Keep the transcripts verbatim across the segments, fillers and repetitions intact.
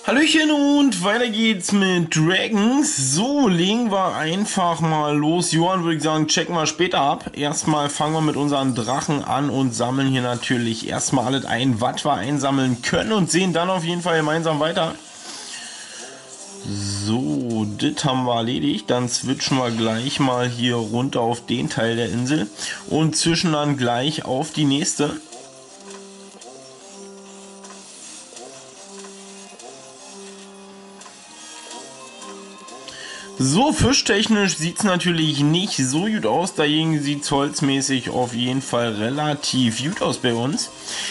Hallöchen und weiter geht's mit Dragons. So, legen wir einfach mal los. Johann, würde ich sagen, checken wir später ab. Erstmal fangen wir mit unseren Drachen an und sammeln hier natürlich erstmal alles ein, was wir einsammeln können und sehen dann auf jeden Fall gemeinsam weiter. So, das haben wir erledigt. Dann switchen wir gleich mal hier runter auf den Teil der Insel und zwischen dann gleich auf die nächste. So, fischtechnisch sieht es natürlich nicht so gut aus, dagegen sieht es holzmäßig auf jeden Fall relativ gut aus bei uns.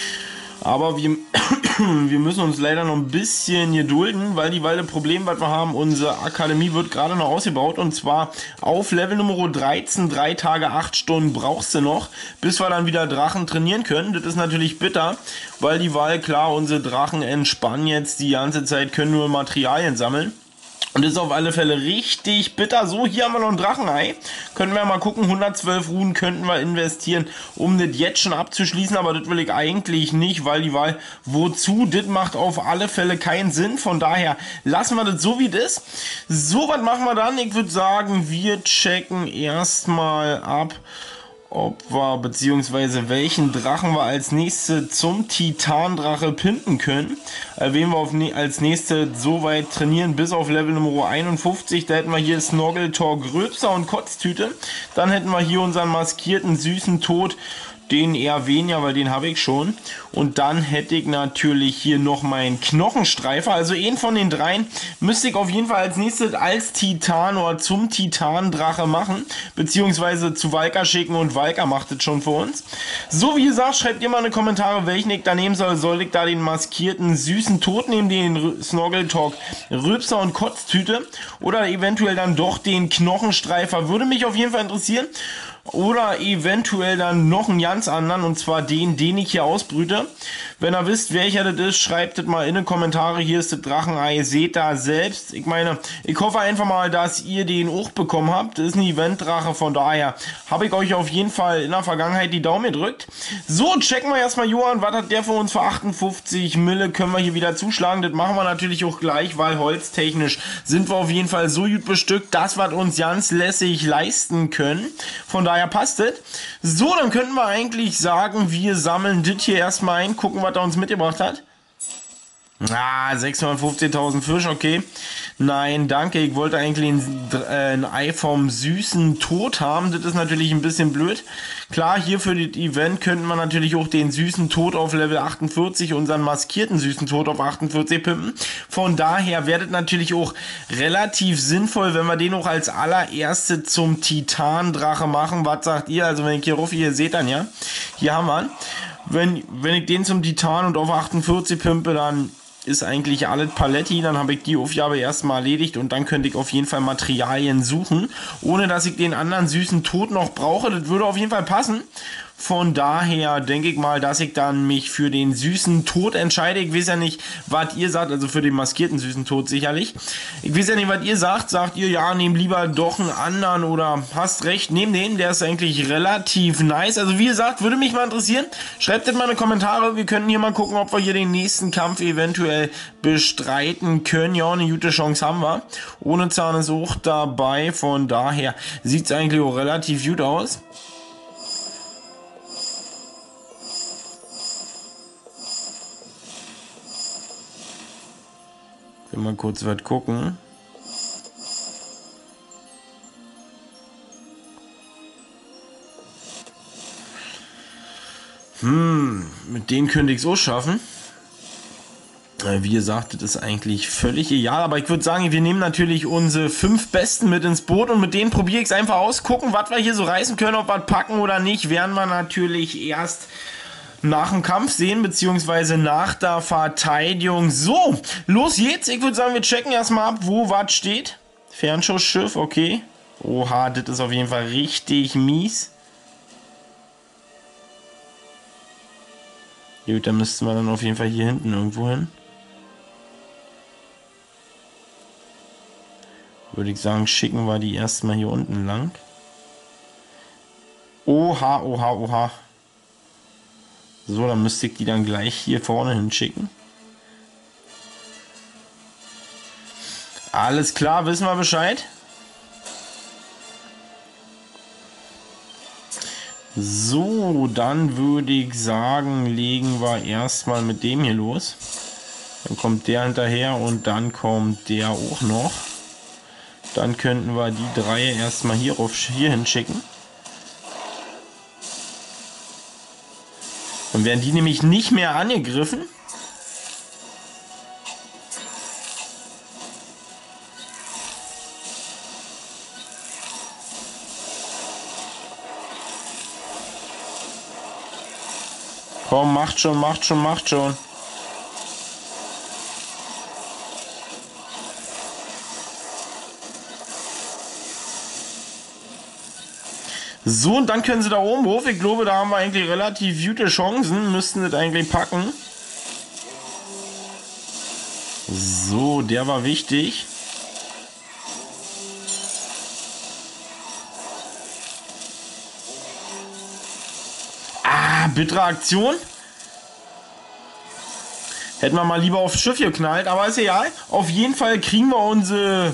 Aber wir, wir müssen uns leider noch ein bisschen gedulden, weil die weil das Problem, was wir haben, unsere Akademie wird gerade noch ausgebaut und zwar auf Level Nummer dreizehn, drei Tage, acht Stunden brauchst du noch, bis wir dann wieder Drachen trainieren können. Das ist natürlich bitter, weil die Wahl, klar, unsere Drachen entspannen jetzt die ganze Zeit, können nur Materialien sammeln. Und das ist auf alle Fälle richtig bitter. So, hier haben wir noch ein Drachenei. Können wir mal gucken, hundertzwölf Runen könnten wir investieren, um das jetzt schon abzuschließen. Aber das will ich eigentlich nicht, weil die Wahl, wozu, das macht auf alle Fälle keinen Sinn. Von daher lassen wir das so, wie das ist. So, was machen wir dann? Ich würde sagen, wir checken erstmal ab, ob wir, beziehungsweise welchen Drachen wir als nächste zum Titandrache pimpen können. Äh, wen wir auf ne als nächste so weit trainieren bis auf Level Nummer einundfünfzig. Da hätten wir hier Snorgeltor, Gröbser und Kotztüte. Dann hätten wir hier unseren maskierten süßen Tod. Den eher weniger, weil den habe ich schon. Und dann hätte ich natürlich hier noch meinen Knochenstreifer. Also einen von den dreien müsste ich auf jeden Fall als nächstes als Titan oder zum Titandrache machen. Beziehungsweise zu Valka schicken und Valka macht es schon für uns. So, wie gesagt, schreibt ihr mal in die Kommentare, welchen ich da nehmen soll. Soll ich da den maskierten süßen Tod nehmen, den Snorgeltalk, Rübser und Kotztüte? Oder eventuell dann doch den Knochenstreifer? Würde mich auf jeden Fall interessieren. Oder eventuell dann noch einen ganz anderen, und zwar den, den ich hier ausbrüte. Wenn ihr wisst, welcher das ist, schreibt das mal in die Kommentare. Hier ist das Drachenei, seht da selbst. Ich meine, ich hoffe einfach mal, dass ihr den auch bekommen habt. Das ist ein Eventdrache, von daher habe ich euch auf jeden Fall in der Vergangenheit die Daumen gedrückt. So, checken wir erstmal Johann, was hat der für uns für achtundfünfzig Mille, können wir hier wieder zuschlagen. Das machen wir natürlich auch gleich, weil holztechnisch sind wir auf jeden Fall so gut bestückt, dass wir uns ganz lässig leisten können. Von daher ja, passt das. So, dann könnten wir eigentlich sagen, wir sammeln das hier erstmal ein, gucken, was er uns mitgebracht hat. Ah, sechshundertfünfzehntausend Fisch, okay. Nein, danke, ich wollte eigentlich ein, äh, ein Ei vom süßen Tod haben. Das ist natürlich ein bisschen blöd. Klar, hier für das Event könnten wir natürlich auch den süßen Tod auf Level achtundvierzig, unseren maskierten süßen Tod auf achtundvierzig pimpen. Von daher wäre das natürlich auch relativ sinnvoll, wenn wir den auch als allererste zum Titandrache machen. Was sagt ihr? Also wenn ich hier rufe, ihr seht dann ja, hier haben wir ihn. Wenn, wenn ich den zum Titan und auf achtundvierzig pimpe, dann ist eigentlich alles Paletti, dann habe ich die Aufgabe erstmal erledigt und dann könnte ich auf jeden Fall Materialien suchen, ohne dass ich den anderen süßen Tod noch brauche. Das würde auf jeden Fall passen. Von daher denke ich mal, dass ich dann mich für den süßen Tod entscheide. Ich weiß ja nicht, was ihr sagt, also für den maskierten süßen Tod sicherlich. Ich weiß ja nicht, was ihr sagt. Sagt ihr, ja, nehm lieber doch einen anderen oder hast recht, nehm den. Der ist eigentlich relativ nice. Also wie gesagt, würde mich mal interessieren. Schreibt das mal in die Kommentare. Wir können hier mal gucken, ob wir hier den nächsten Kampf eventuell bestreiten können. Ja, eine gute Chance haben wir. Ohne Zahn ist auch dabei. Von daher sieht es eigentlich auch relativ gut aus. Mal kurz was gucken. Hm, mit denen könnte ich es auch schaffen. Wie gesagt, das ist eigentlich völlig egal, aber ich würde sagen, wir nehmen natürlich unsere fünf Besten mit ins Boot und mit denen probiere ich es einfach aus, gucken, was wir hier so reißen können, ob wir packen oder nicht, werden wir natürlich erst nach dem Kampf sehen, beziehungsweise nach der Verteidigung. So, los geht's. Ich würde sagen, wir checken erstmal ab, wo was steht. Fernschussschiff, okay. Oha, das ist auf jeden Fall richtig mies. Gut, dann müssten wir dann auf jeden Fall hier hinten irgendwo hin. Würde ich sagen, schicken wir die erstmal hier unten lang. Oha, oha, oha. So, dann müsste ich die dann gleich hier vorne hinschicken. Alles klar, wissen wir Bescheid. So, dann würde ich sagen, legen wir erstmal mit dem hier los. Dann kommt der hinterher und dann kommt der auch noch. Dann könnten wir die drei erstmal hier, auf, hier hinschicken. Dann werden die nämlich nicht mehr angegriffen. Komm, macht schon, macht schon, macht schon. So, und dann können sie da oben hoch. Ich glaube, da haben wir eigentlich relativ gute Chancen. Müssten das eigentlich packen. So, der war wichtig. Ah, bittere Aktion. Hätten wir mal lieber aufs Schiff geknallt, aber ist egal. Auf jeden Fall kriegen wir unsere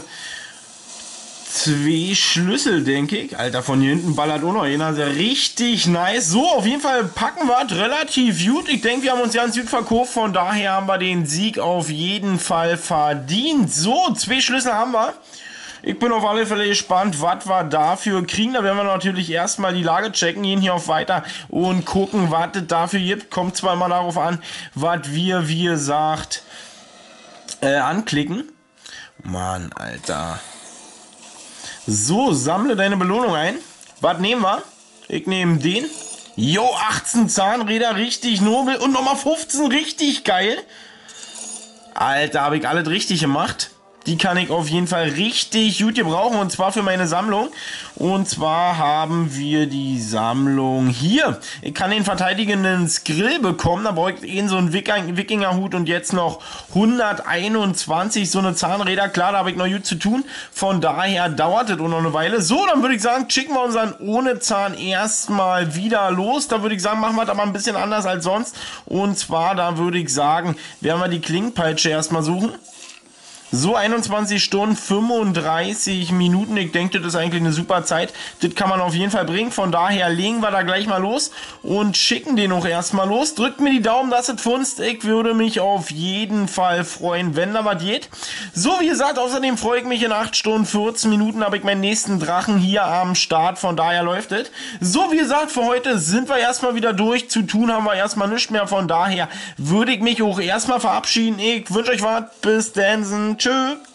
zwei Schlüssel, denke ich. Alter, von hier hinten ballert auch noch einer. Sehr richtig nice. So, auf jeden Fall packen wir es relativ gut. Ich denke, wir haben uns ganz gut verkauft. Von daher haben wir den Sieg auf jeden Fall verdient. So, zwei Schlüssel haben wir. Ich bin auf alle Fälle gespannt, was wir dafür kriegen. Da werden wir natürlich erstmal die Lage checken, gehen hier auf Weiter und gucken, was es dafür gibt. Kommt zwar immer darauf an, was wir, wie gesagt, äh, anklicken. Mann, Alter. So, sammle deine Belohnung ein. Was nehmen wir? Ich nehme den. Jo, achtzehn Zahnräder, richtig nobel. Und nochmal fünfzehn, richtig geil. Alter, habe ich alles richtig gemacht. Die kann ich auf jeden Fall richtig gut gebrauchen, und zwar für meine Sammlung. Und zwar haben wir die Sammlung hier. Ich kann den verteidigenden Skrill bekommen, da brauche ich eben so einen Wikingerhut und jetzt noch hunderteinundzwanzig so eine Zahnräder. Klar, da habe ich noch gut zu tun, von daher dauert es auch noch eine Weile. So, dann würde ich sagen, schicken wir unseren ohne Zahn erstmal wieder los. Da würde ich sagen, machen wir es aber ein bisschen anders als sonst. Und zwar, da würde ich sagen, werden wir die Klingenpeitsche erstmal suchen. So, einundzwanzig Stunden, fünfunddreißig Minuten. Ich denke, das ist eigentlich eine super Zeit. Das kann man auf jeden Fall bringen. Von daher legen wir da gleich mal los und schicken den auch erstmal los. Drückt mir die Daumen, dass es funzt. Ich würde mich auf jeden Fall freuen, wenn da was geht. So, wie gesagt, außerdem freue ich mich, in acht Stunden, vierzehn Minuten habe ich meinen nächsten Drachen hier am Start. Von daher läuft es. So, wie gesagt, für heute sind wir erstmal wieder durch. Zu tun haben wir erstmal nichts mehr. Von daher würde ich mich auch erstmal verabschieden. Ich wünsche euch was. Bis dann. Tschüss.